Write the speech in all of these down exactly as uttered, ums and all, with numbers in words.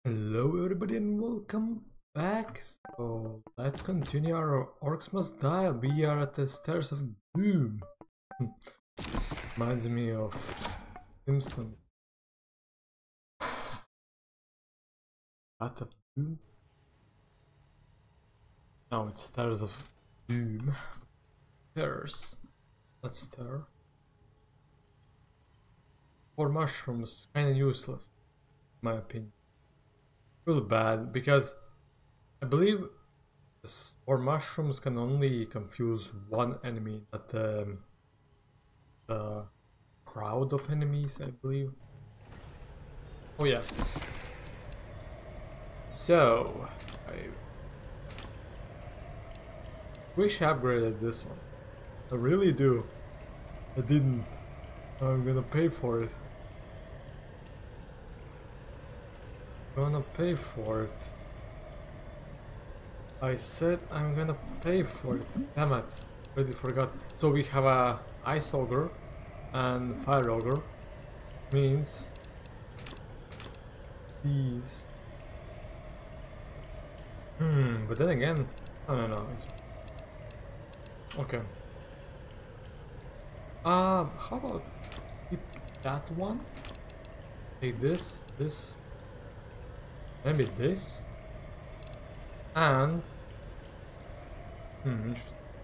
Hello everybody and welcome back. So let's continue our Orcs Must Die. We are at the Stairs of Doom. Reminds me of Simpson. Path of Doom? No, it's Stairs of Doom. Stairs. Let's stir. Four mushrooms, kinda useless, in my opinion. Really bad, because I believe this, or mushrooms can only confuse one enemy, not um, the crowd of enemies, I believe. Oh yeah. So I wish I upgraded this one. I really do. I didn't. I'm gonna pay for it. Gonna pay for it. I said I'm gonna pay for it. Damn it, already forgot. So we have a ice ogre and fire ogre. Means these. Hmm. But then again, no, no, no. It's okay. Um. How about keep that one? Take this. This. Maybe this, and hmm.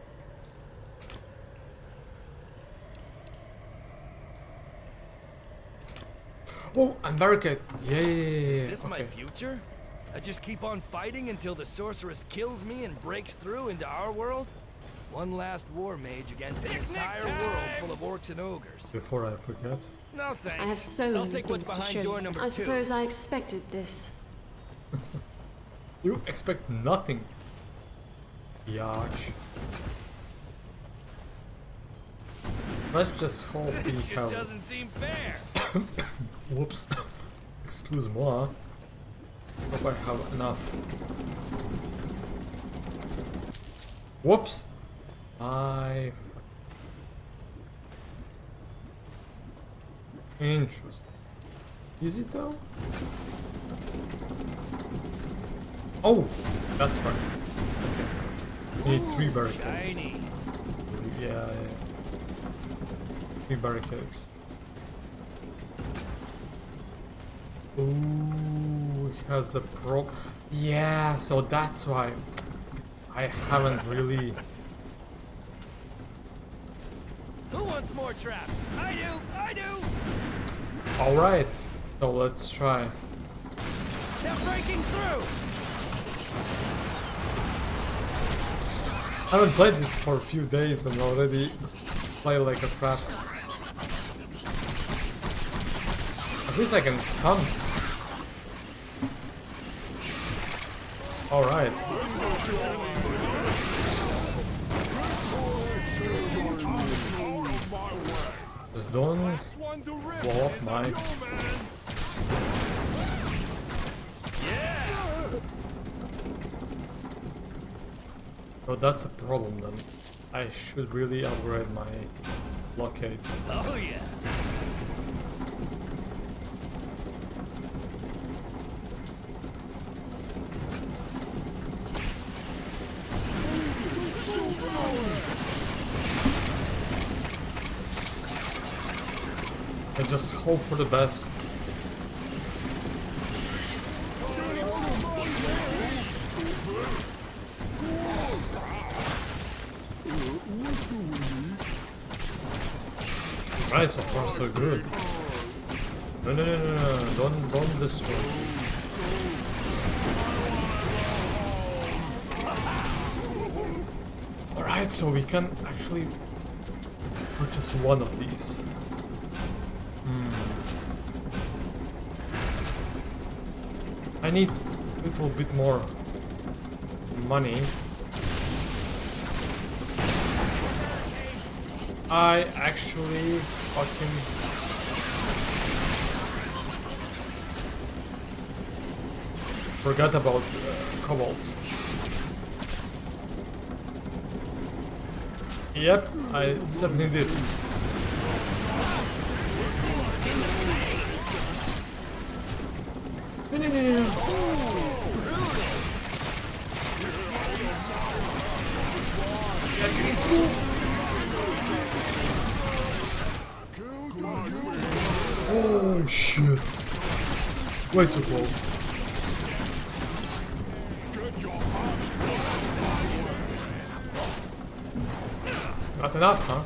Oh, and barricade. Yeah, yeah, yeah, yeah. Is this okay. my future? I just keep on fighting until the sorceress kills me and breaks through into our world? One last war mage against an entire world full of orcs and ogres. Before I forget. No thanks. I have so I'll many take what's things to behind show door you. number I two. suppose I expected this. You expect nothing. Yash. Let's just hope This we just have. doesn't seem fair. Whoops. Excuse moi. Hope I have enough. Whoops. I. Interesting. Is it though? Oh, that's right. Okay. Need three barricades. Shiny. Yeah, yeah. Three barricades. Ooh, he has a pro. Yeah, so that's why I haven't really. Who wants more traps? I do. I do. All right, so let's try. They're breaking through. I haven't played this for a few days and already play like a crap. At least I can stun. Alright. Just don't blow up my... So that's a problem then. I should really upgrade my blockades. Oh yeah. I just hope for the best. Right, so far so good. No, no, no, no, no, don't, don't destroy. Alright, so we can actually purchase one of these. Hmm. I need a little bit more money. I actually fucking forgot about uh, kobolds. Yep, I certainly did. No, no, no, no. Oh shit! Way too close. Not enough, huh?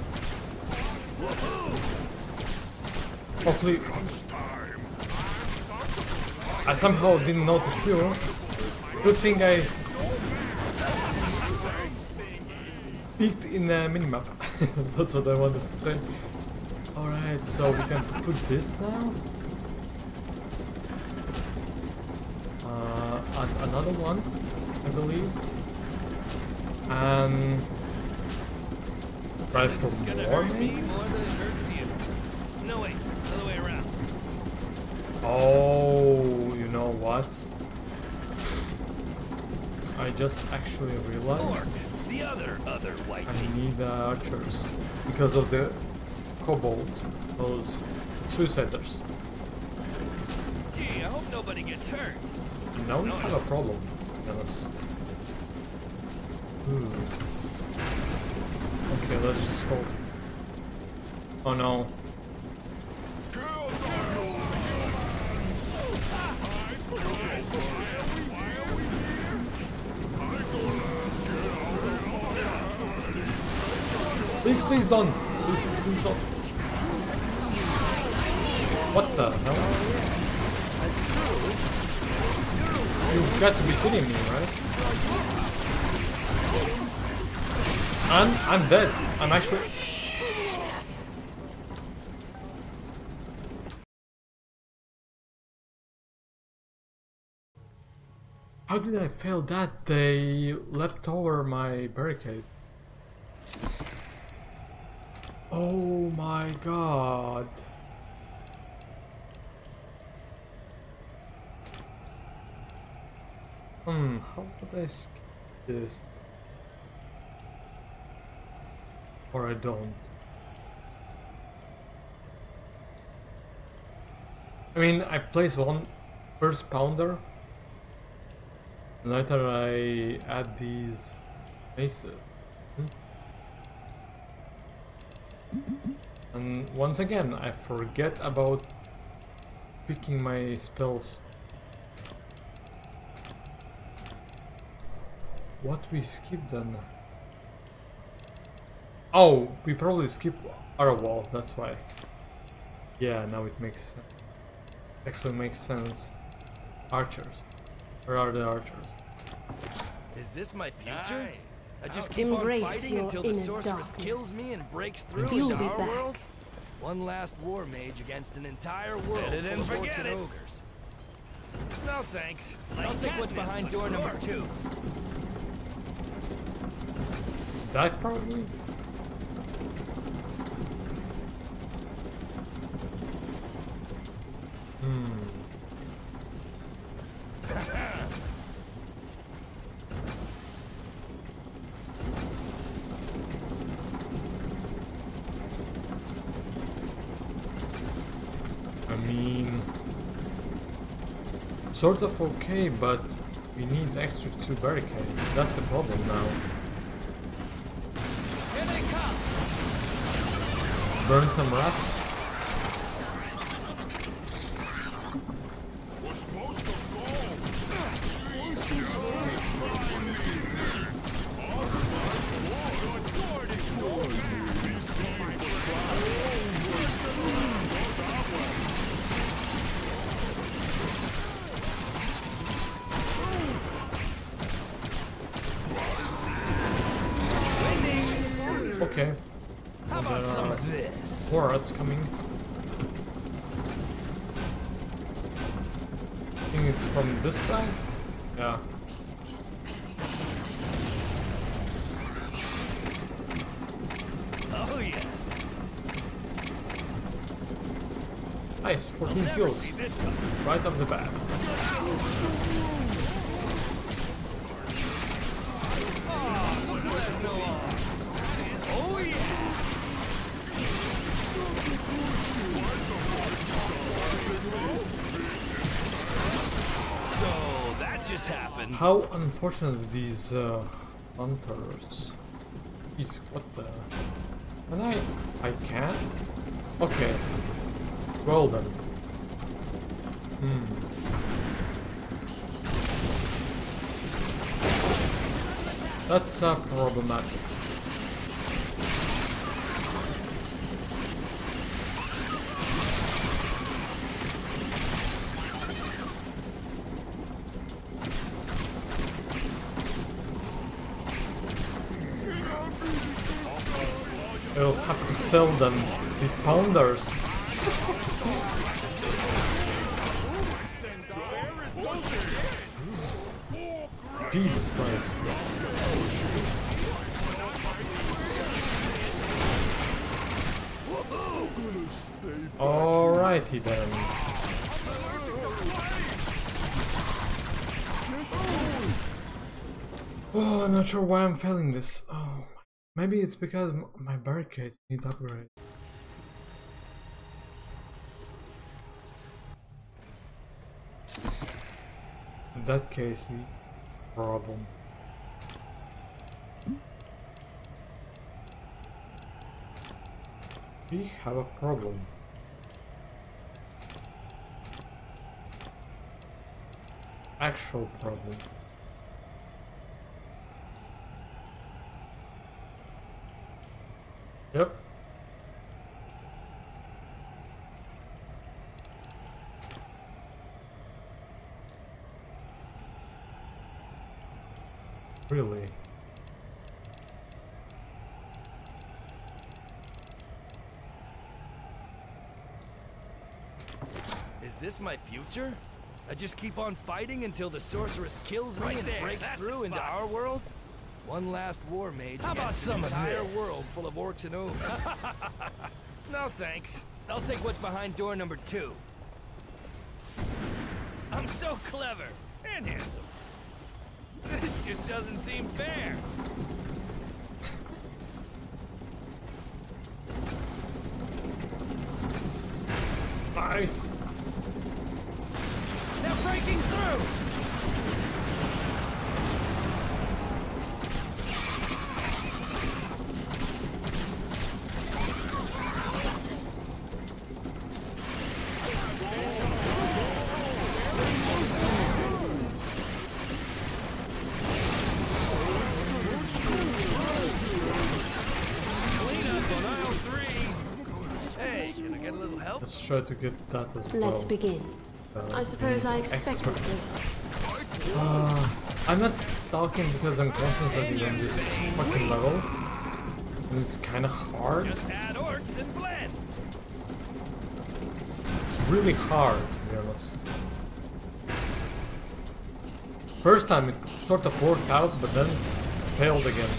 Hopefully... I somehow didn't notice you. Good thing I peeked in the minimap. That's what I wanted to say. Alright, so we can put this now. Uh, and another one, I believe. And... Try for more, maybe? More than it hurts you. No, wait, other way around. Oh, you know what? I just actually realized the other other white. I need uh, archers because of the kobolds, those suiciders. Gee, I hope nobody gets hurt. Now we have a problem, to be honest. Hmm. Okay, let's just hold. Oh no. Please, please don't. Please, please don't. What the hell? That's true. You've got to be kidding me, right? And I'm dead. I'm actually... How did I fail that? They leapt over my barricade. Oh my god. Hmm, how would I skip this? Or I don't. I mean, I place one first pounder. Later I add these maces. Hmm? And once again, I forget about picking my spells. What we skip then? Oh, we probably skip our walls, that's why. Yeah, now it makes actually makes sense. Archers. Where are the archers? Is this my future? Nice. I just keep Embrace on fighting your until the inner sorceress darkness. kills me and breaks through You'll into be our back. world? One last war mage against an entire world it full and of orcs forget and it. ogres. No thanks. Like I'll take what's catnip, behind like door number orcs. two. That probably? Hmm. I mean, sort of okay, but we need extra two barricades. That's the problem now. Here they come! Burn some rats. Okay. How about some of this? More rats coming. I think it's from this side? Yeah. Oh yeah. Nice, fourteen kills. Right off the bat. Oh yeah. So that just happened. How unfortunate with these uh, hunters. Jeez, what the? And I... I can't? Okay. Well then. Hmm. That's uh, problematic. I'll have to sell them these pounders. Jesus Christ. Alrighty then. Oh, I'm not sure why I'm failing this. Oh, maybe it's because m my barricades need upgrade. In that case, problem. We have a problem. Actual problem. Yep. Really? Is this my future? I just keep on fighting until the sorceress kills me Right and there, breaks that's through the into spot. our world? One last war mage How about against some an of entire this? world full of orcs and ogres. No thanks. I'll take what's behind door number two. I'm so clever and handsome. This just doesn't seem fair. Nice! They're breaking through. Let's try to get that as well. Let's begin. Uh, I suppose I expected extra. this. Uh, I'm not talking because I'm concentrating on this fucking level. And it's kinda hard. Just add orcs and blend. It's really hard, to be honest. First time it sort of worked out, but then failed again.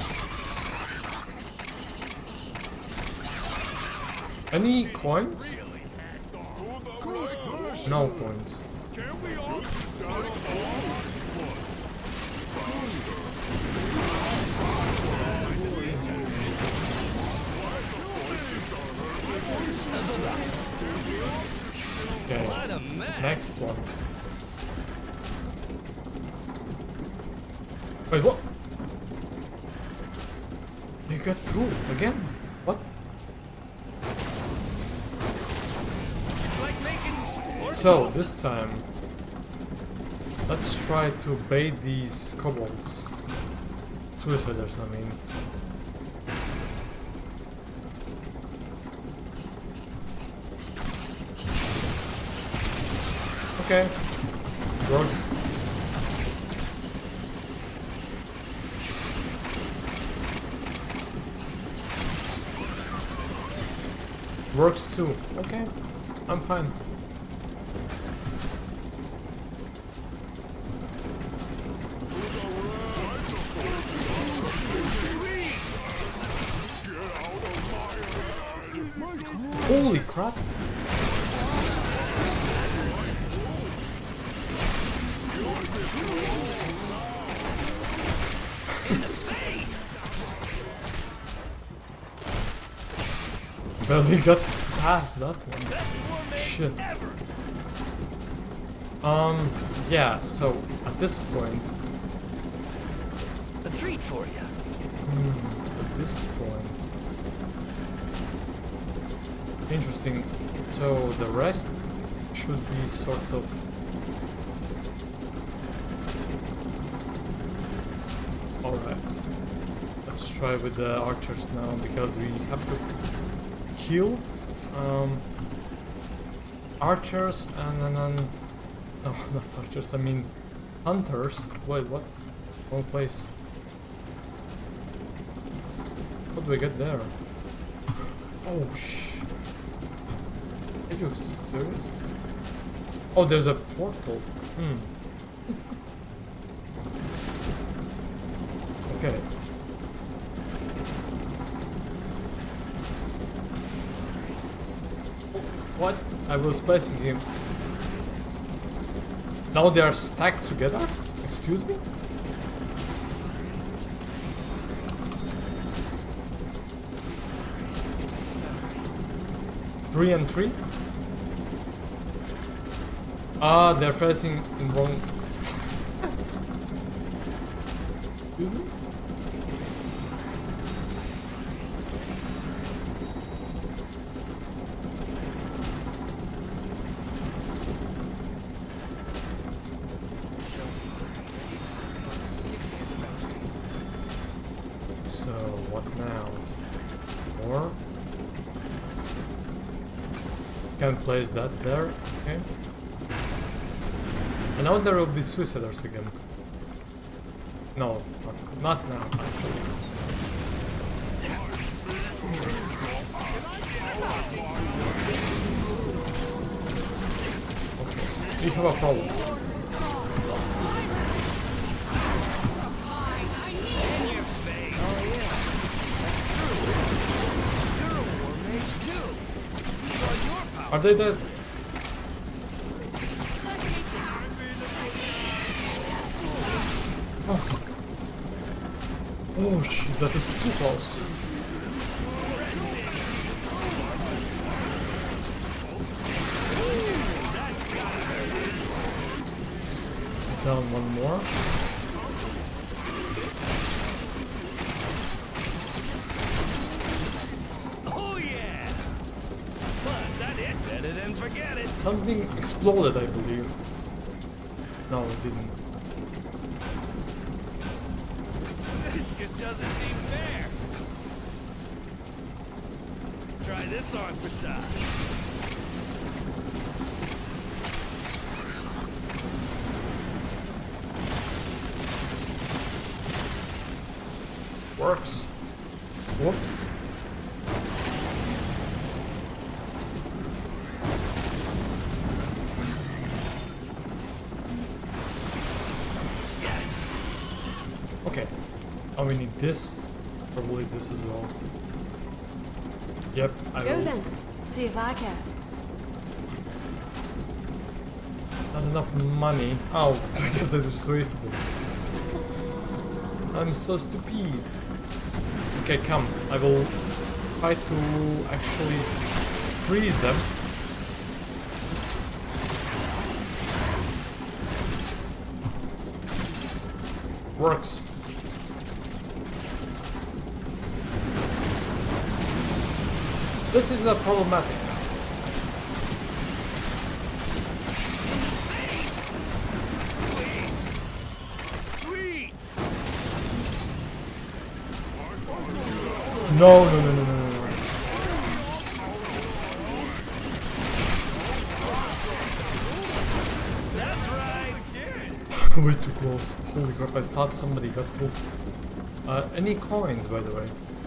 Any coins? No coins. Okay, What a mess. next one. Wait, what? You got through again? What? It's like making orc So, sauce. this time, let's try to bait these kobolds. Suiciders, I mean. Okay. Works. Works too. Okay. I'm fine. Holy crap! Barely got past that one. Shit. Um, yeah, so at this point, A treat for you. Hmm, at this point. Interesting. So the rest should be sort of... Alright. Let's try with the archers now, because we have to kill um, archers and then... Um, no, not archers, I mean hunters. Wait, what? Wrong place. How do we get there? Oh, shh. Are you serious? Oh, there's a portal. Hmm. Okay. What? I was placing him. Now they are stacked together? Excuse me? Three and three? Ah, they're facing in wrong... Excuse me? So, what now? More? Can place that there, okay. And now there will be suiciders again. No, not, not now, actually. Okay, we have a problem. Are they dead? Oh. Oh shit, that is too close. Down one more. Forget it. Something exploded, I believe. No, it didn't. This just doesn't seem fair. Try this on for size. Works. Whoops. Okay, now we need this, probably this as well. Yep, I Go will. then. See if I can. Not enough money. Oh, because I just wasted it. I'm so stupid. Okay, come. I will try to actually freeze them. Works. This is not problematic. Sweet. No, no, no, no, no, no, no. That's right. Way too close. Holy crap, I thought somebody got through. Uh, any coins, by the way?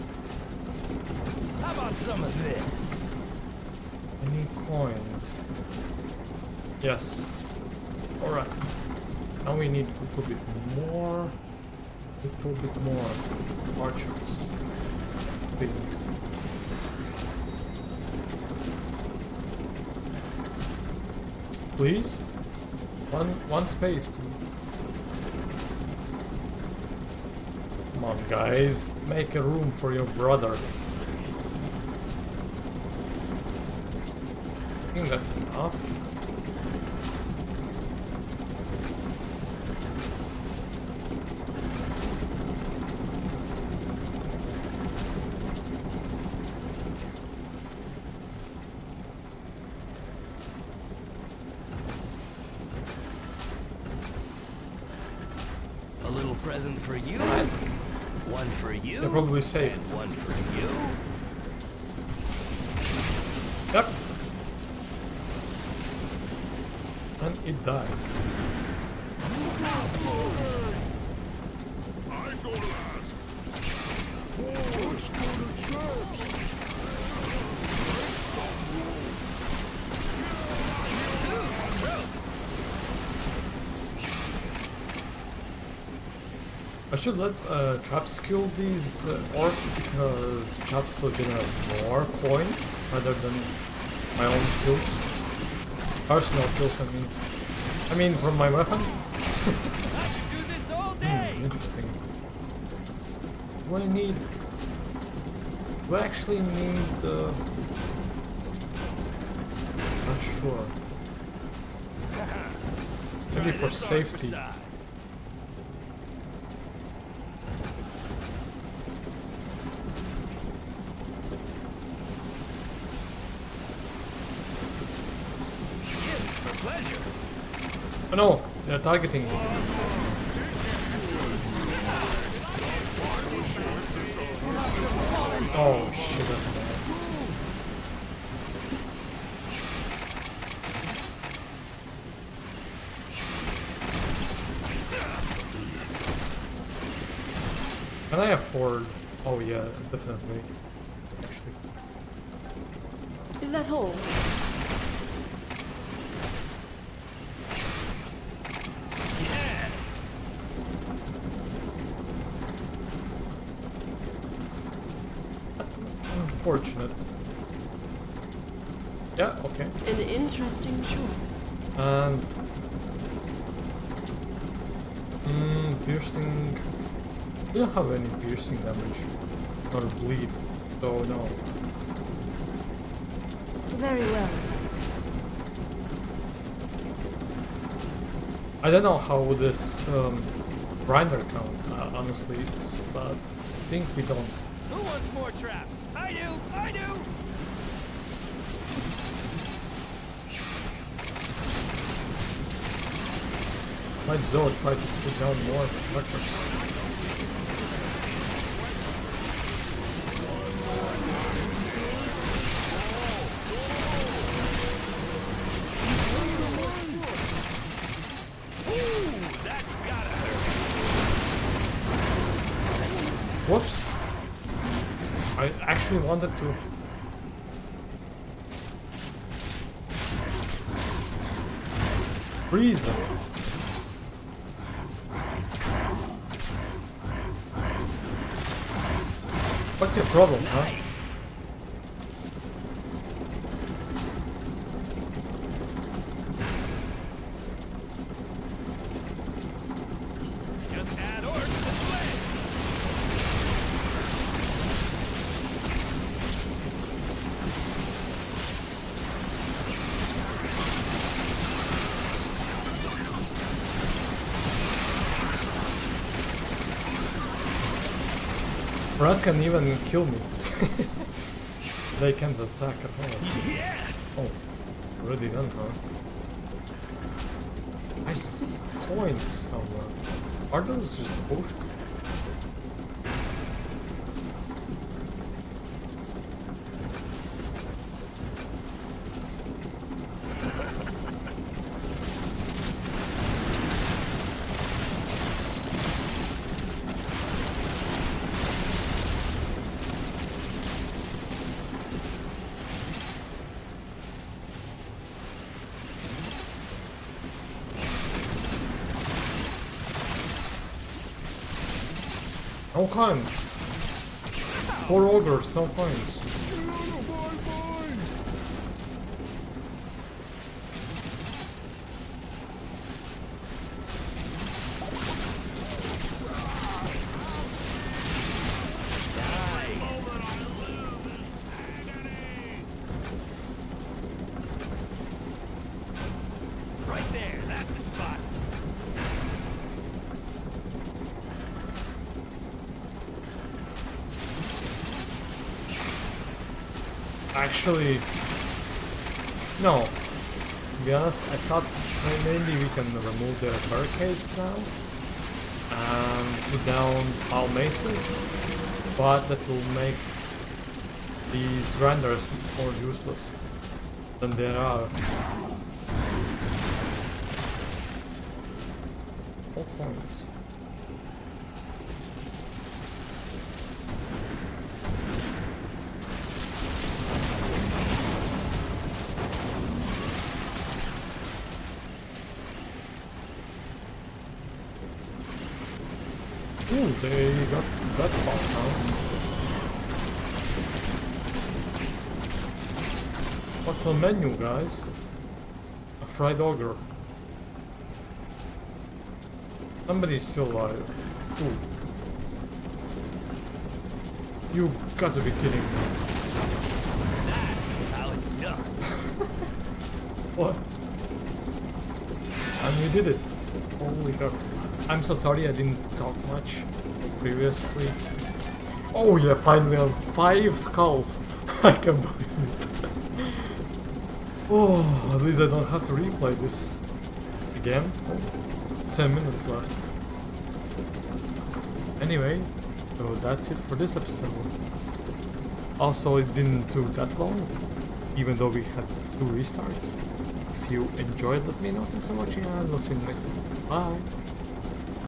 How about some of this? Any coins? Yes. Alright. Now we need a little bit more. A little bit more archers. I think. Please? One one space, please. Come on, guys. Make a room for your brother. I think that's enough. present for you. Right. One for you. They're probably safe. And one for you. Yep. And it died. I'm gonna last. Forwards to the church. I should let uh, Traps kill these uh, orcs because Traps will generate more coins rather than my own kills. Personal kills, I mean. I mean, from my weapon. I could do this all day. Hmm, interesting. Do I need... Do I actually need... Uh... Not sure. Maybe for safety. Oh no, they're targeting me. Oh shit, that's bad. Can I afford? Oh yeah, definitely. Actually. Is that all? Yes. That was unfortunate. Yeah, okay. An interesting choice. And mm, piercing. We don't have any piercing damage or bleed, so no. Very well. I don't know how this um, grinder counts. Uh, honestly, it's, but I think we don't. Who wants more traps? I do. I do. Might Zord try to put down more structures. Whoops! I actually wanted to. Freeze them. What's your problem, huh? Nice. Just add orcs to the play. Rats can even kill me. They can't attack at all. Yes. Oh, already done, huh? I see coins somewhere. Are those just potions? No coins. Four ogres, no coins. Right there. That's the spot. Actually, no. To be honest, I thought maybe we can remove the barricades now. and put down our maces, but that will make these grinders more useless than they are. All coins. Ooh, they got that far now. What's on menu, guys? A fried ogre. Somebody's still alive. Ooh. You gotta be kidding me. That's how it's done. What? And we did it. Holy crap. I'm so sorry I didn't talk much previously. Oh yeah, finally on five skulls. I can believe it. Oh, at least I don't have to replay this again. Oh, ten minutes left. Anyway, so that's it for this episode. Also, it didn't do that long, even though we had two restarts. If you enjoyed, let me know. Thanks for watching, and we'll see you next time. Bye!